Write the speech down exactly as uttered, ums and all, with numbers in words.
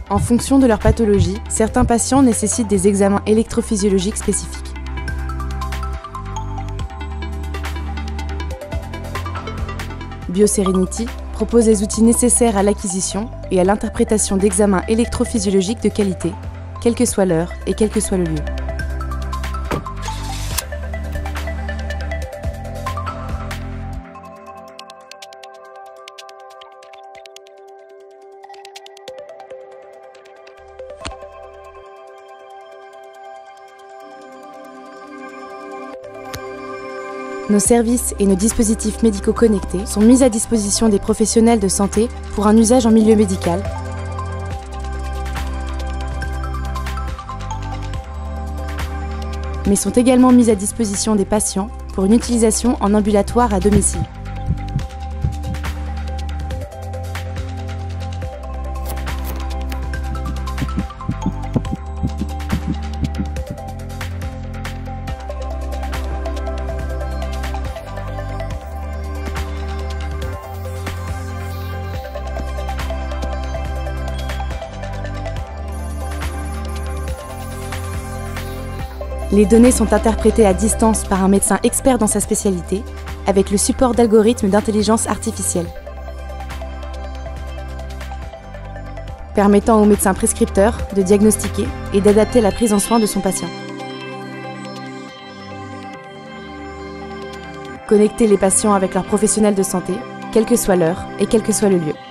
En fonction de leur pathologie, certains patients nécessitent des examens électrophysiologiques spécifiques. BioSerenity propose les outils nécessaires à l'acquisition et à l'interprétation d'examens électrophysiologiques de qualité, quelle que soit l'heure et quel que soit le lieu. Nos services et nos dispositifs médicaux connectés sont mis à disposition des professionnels de santé pour un usage en milieu médical, mais sont également mis à disposition des patients pour une utilisation en ambulatoire à domicile. Les données sont interprétées à distance par un médecin expert dans sa spécialité, avec le support d'algorithmes d'intelligence artificielle, permettant au médecin prescripteur de diagnostiquer et d'adapter la prise en soin de son patient. Connecter les patients avec leurs professionnels de santé, quelle que soit l'heure et quel que soit le lieu.